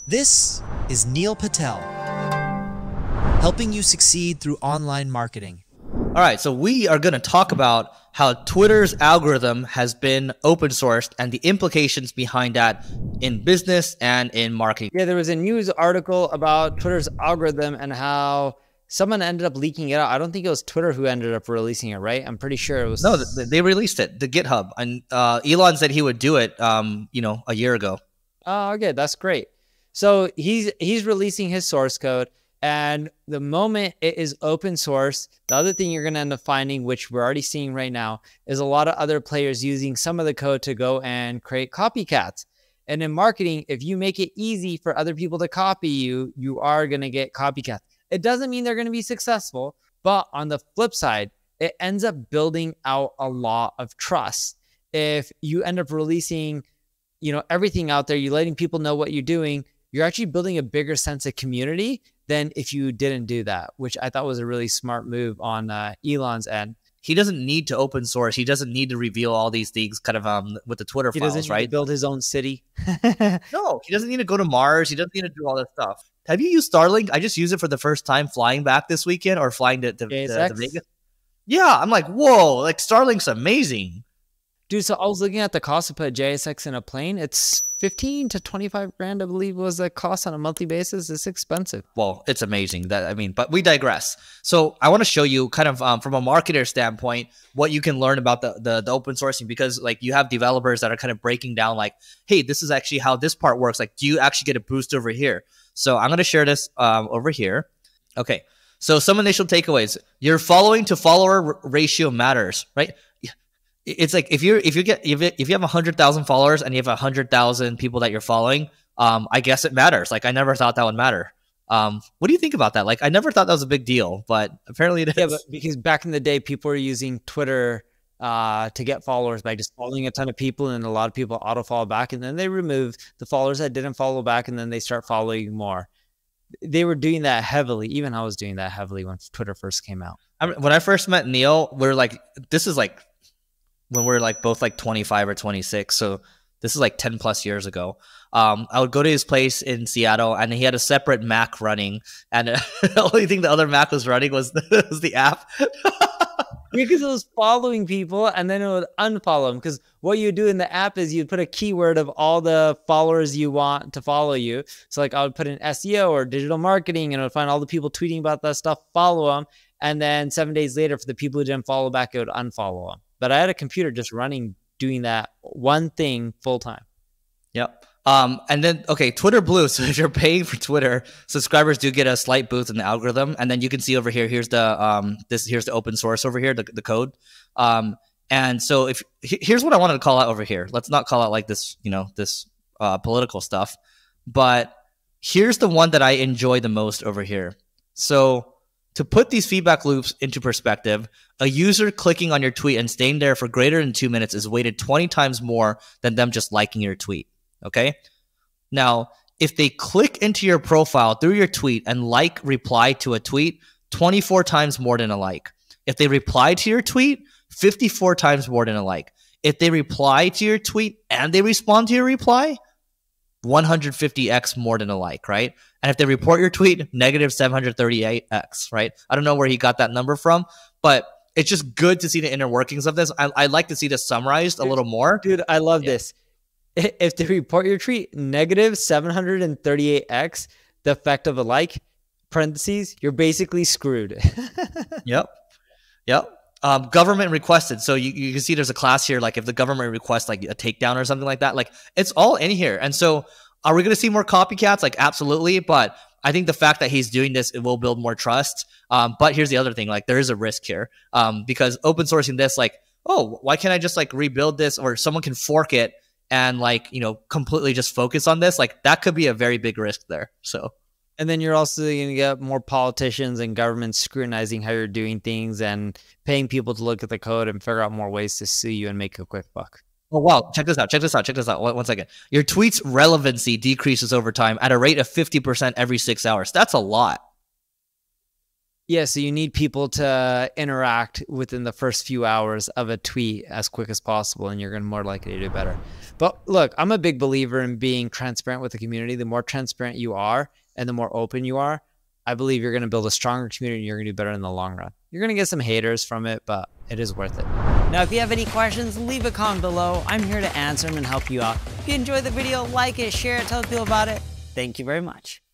This is Neil Patel, helping you succeed through online marketing. All right, so we are going to talk about how Twitter's algorithm has been open sourced and the implications behind that in business and in marketing. Yeah, there was a news article about Twitter's algorithm and how someone ended up leaking it out. I don't think it was Twitter who ended up releasing it, right? I'm pretty sure it was. No, they released it, the GitHub, and Elon said he would do it, a year ago. Oh, okay, that's great. So he's releasing his source code, and the moment it is open source, the other thing you're going to end up finding, which we're already seeing right now, is a lot of other players using some of the code to go and create copycats. And in marketing, if you make it easy for other people to copy you, you are going to get copycats. It doesn't mean they're going to be successful, but on the flip side, it ends up building out a lot of trust. If you end up releasing, everything out there, you're letting people know what you're doing, you're actually building a bigger sense of community than if you didn't do that, which I thought was a really smart move on Elon's end. He doesn't need to open source. He doesn't need to reveal all these things kind of with the Twitter files, right? He doesn't need to build his own city. No, he doesn't need to go to Mars. He doesn't need to do all this stuff. Have you used Starlink? I just used it for the first time flying back this weekend or flying to Vegas. Yeah, I'm like, whoa, like Starlink's amazing. Dude, so I was looking at the cost to put a JSX in a plane. It's 15 to 25 grand, I believe, was the cost on a monthly basis. It's expensive. Well, it's amazing. But we digress. So I want to show you kind of from a marketer standpoint, what you can learn about the open sourcing, because like you have developers that are kind of breaking down like, hey, this is actually how this part works. Like, do you actually get a boost over here? So I'm going to share this over here. Okay. So some initial takeaways. Your following to follower ratio matters, right? It's like if you have 100,000 followers and you have 100,000 people that you're following, I guess it matters. Like I never thought that would matter. What do you think about that? Like I never thought that was a big deal, but apparently it is. Yeah, but because back in the day, people were using Twitter to get followers by just following a ton of people, and a lot of people auto follow back, and then they remove the followers that didn't follow back, and then they start following more. They were doing that heavily. Even I was doing that heavily when Twitter first came out. When I first met Neil, we were like, this is like when we're like both like 25 or 26. So this is like 10 plus years ago. I would go to his place in Seattle and he had a separate Mac running. And the only thing the other Mac was running was the app. Because it was following people and then it would unfollow them. Because what you do in the app is you'd put a keyword of all the followers you want to follow you. So like I would put in SEO or digital marketing and I would find all the people tweeting about that stuff, follow them. And then 7 days later, for the people who didn't follow back, it would unfollow them. But I had a computer just running, doing that one thing full time. Yep. And then, okay, Twitter Blue. So if you're paying for Twitter, subscribers do get a slight boost in the algorithm. And then you can see over here, here's the here's the open source over here, the code. And so here's what I wanted to call out over here. Let's not call out like this, this political stuff. But here's the one that I enjoy the most over here. So to put these feedback loops into perspective, a user clicking on your tweet and staying there for greater than 2 minutes is weighted 20 times more than them just liking your tweet. Okay. Now, if they click into your profile through your tweet and reply to a tweet, 24 times more than a like. If they reply to your tweet, 54 times more than a like. If they reply to your tweet and they respond to your reply, 150x more than a like, right? And if they report your tweet, negative 738x, right? I don't know where he got that number from, but it's just good to see the inner workings of this. I'd like to see this summarized a little more. Dude, I love this. If they report your tweet, negative 738x, the effect of a like, parentheses, you're basically screwed. Yep. Government requested. So you can see there's a class here. Like if the government requests like a takedown or something like that, like it's all in here. And so are we going to see more copycats? Like absolutely. But I think the fact that he's doing this, it will build more trust. But here's the other thing, like there is a risk here because open sourcing this, like, oh, why can't I just like rebuild this, or someone can fork it and like, completely just focus on this? Like that could be a very big risk there. So. And then you're also going to get more politicians and governments scrutinizing how you're doing things and paying people to look at the code and figure out more ways to sue you and make a quick buck. Oh, wow. Check this out. One second. Your tweet's relevancy decreases over time at a rate of 50% every 6 hours. That's a lot. Yeah, so you need people to interact within the first few hours of a tweet as quick as possible, and you're going to more likely to do better. But look, I'm a big believer in being transparent with the community. The more transparent you are and the more open you are, I believe you're going to build a stronger community and you're going to do better in the long run. You're going to get some haters from it, but it is worth it. Now, if you have any questions, leave a comment below. I'm here to answer them and help you out. If you enjoyed the video, like it, share it, tell people about it. Thank you very much.